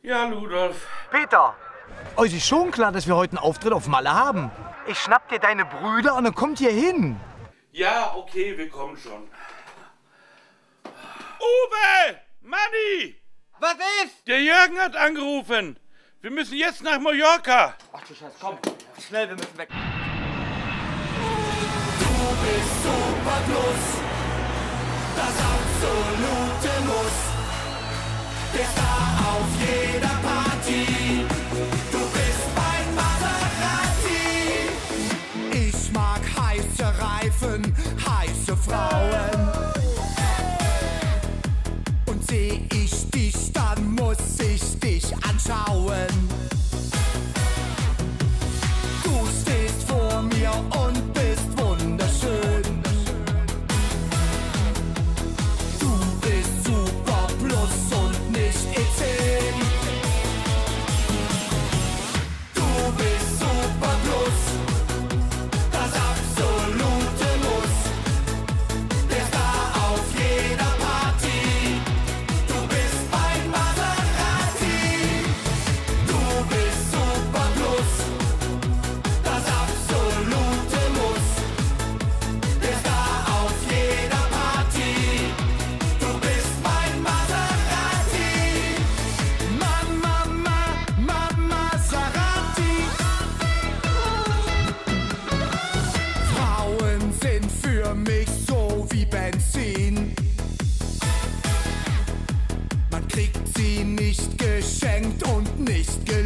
Ja, Ludolf. Peter, Euch ist schon klar, dass wir heute einen Auftritt auf Malle haben. ich schnapp dir deine Brüder. Brüder, und dann kommt ihr hin. Ja, okay, wir kommen schon. Uwe! Manni! Was ist? Der Jürgen hat angerufen. Wir müssen jetzt nach Mallorca. Ach du Scheiße, komm. Schnell, wir müssen weg. Du bist super plus, das absolute Muss. Der Star auf jeder Party, du bist mein Maserati. Ich mag heiße Reifen, heiße Frauen. Und seh ich dich, dann muss ich dich anschauen. Du stehst vor mir und bist wunderschön. Du bist super plus und nicht E10. Du bist super plus, das absolute Muss. Der Star auf jeder Party, du bist mein Maserati. Du bist super plus, das absolute Muss. Der Star auf jeder Party, du bist mein Maserati. Maserati. Frauen sind für mich so wie Benzin. Man kriegt sie nicht geschenkt und nicht geliehen.